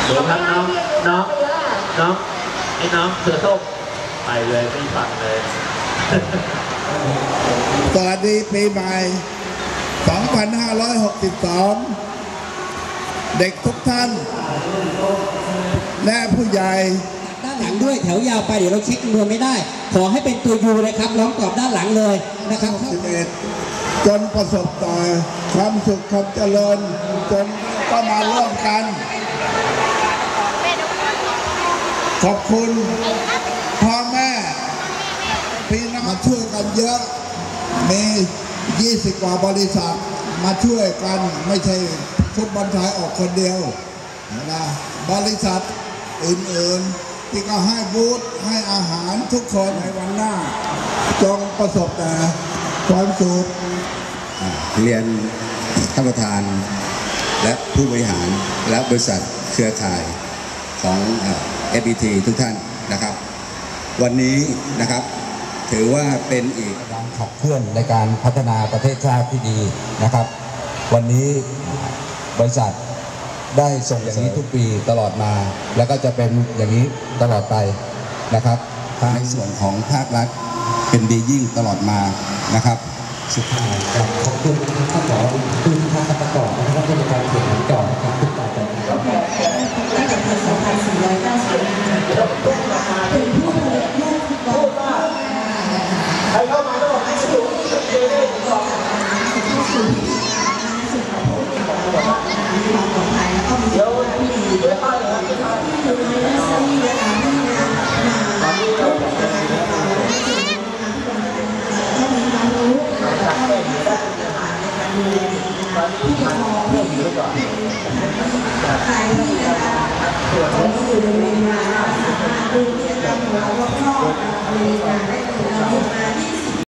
ดูครับน้องไอ้น้องเสือส้มไปเลยไม่ฟังเลยสวัสดีปีใหม่ 2562 เด็กทุกท่านและผู้ใหญ่ด้านหลังด้วยแถวยาวไปเดี๋ยวเราเช็คจำนวนไม่ได้ขอให้เป็นตัวยูนะครับล้อมกรอบด้านหลังเลยนะครับจนประสบต่อความสุขความเจริญจนก็มาร่วมกันขอบคุณพ่อแม่พี่น้องมาช่วยกันเยอะมี20 กว่าบริษัทมาช่วยกันไม่ใช่ฟุตบอลไทยออกคนเดียวนะบริษัทอื่นๆที่ก็ให้บูธให้อาหารทุกคนในวันหน้าจงประสบแต่ความสุขเรียนท่านประธานและผู้บริหารและบริษัทเครือข่ายของ FPT ทุกท่านนะครับวันนี้นะครับถือว่าเป็นอีกการขับเคลื่อนในการพัฒนาประเทศชาติที่ดีนะครับวันนี้บริษัทได้ส่งอย่างนี้ทุกปีตลอดมาแล้วก็จะเป็นอย่างนี้ตลอดไปนะครับในส่วนของภาครัฐเป็นดียิ่งตลอดมานะครับสุดท้ายขอบคุณท่านผอ.คุณท่านประกอบนะครับที่มีการเขียนหนังก่อนนะครับทุกต่อไปตั้งแต่ปี 2490 ถึงผู้ผลิตลูกฟุตบอลใครเข้ามาแล้วบอกให้สนุกเย้ๆบอกเดี๋ยวพี่ดีด้วยป้ายนะครับที่อยู่ในเรื่องนี้นะคะที่มาร่วมกันนะคะก็มีความรู้แล้วก็มีทักษะในการดูแลเด็กนะคะผู้ปกครองที่ใครที่นะคะตอนนี้อยู่ในเวรงานสามารถดูกิจกรรมของเราว่าพ่อมีงานได้